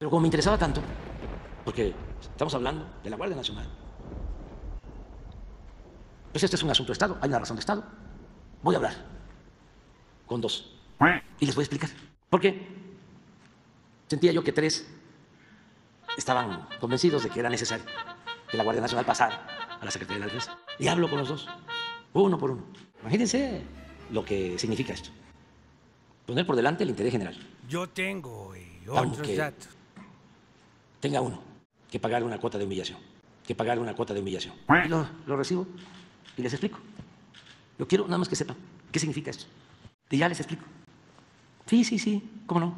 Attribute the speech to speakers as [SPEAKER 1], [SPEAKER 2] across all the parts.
[SPEAKER 1] Pero como me interesaba tanto, porque estamos hablando de la Guardia Nacional, pues este es un asunto de Estado, hay una razón de Estado. Voy a hablar con dos y les voy a explicar. ¿Por qué? Sentía yo que tres estaban convencidos de que era necesario que la Guardia Nacional pasara a la Secretaría de la Defensa. Y hablo con los dos, uno por uno. Imagínense lo que significa esto. Poner por delante el interés general.
[SPEAKER 2] Yo tengo
[SPEAKER 1] Aunque
[SPEAKER 2] otros datos.
[SPEAKER 1] tenga uno que pagar una cuota de humillación, que pagar una cuota de humillación. Y lo recibo y les explico. Yo quiero nada más que sepan qué significa esto. Y ya les explico. Sí, sí, sí, ¿cómo no?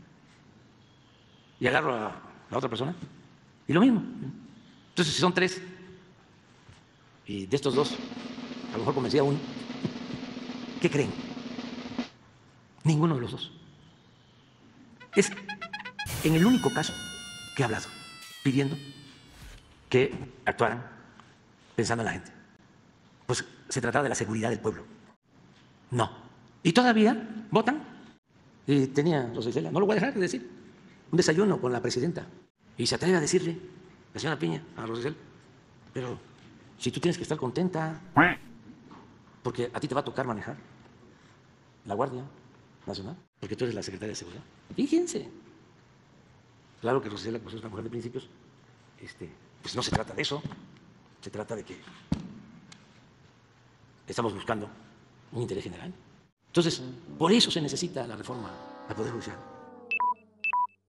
[SPEAKER 1] Y agarro a la otra persona y lo mismo. Entonces, si son tres y de estos dos, a lo mejor convencí a uno, ¿qué creen? Ninguno de los dos. Es en el único caso que he hablado, pidiendo que actuaran pensando en la gente. Pues se trataba de la seguridad del pueblo. No. Y todavía votan. Y tenía Rosicela, no lo voy a dejar de decir, un desayuno con la presidenta. Y se atreve a decirle, la señora Piña, a Rosicela, pero si tú tienes que estar contenta, porque a ti te va a tocar manejar la Guardia Nacional, porque tú eres la secretaria de Seguridad. Fíjense. Claro que Rosicela, pues es una mujer de principios, pues no se trata de eso, se trata de que estamos buscando un interés general. Entonces, por eso se necesita la reforma al Poder Judicial.